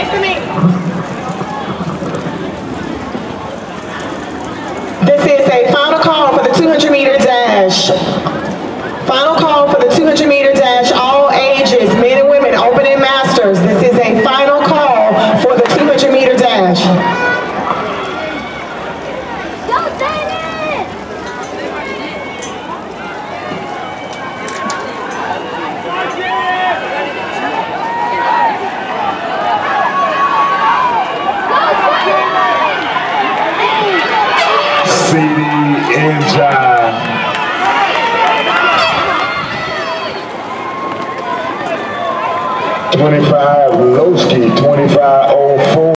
This is a final call for the 200-meter dash. Final call for the 200-meter dash, all ages, men and women, open and masters. This is a final call for the 200-meter dash. Go, David! CD Engine. 25 Lowski, 2504.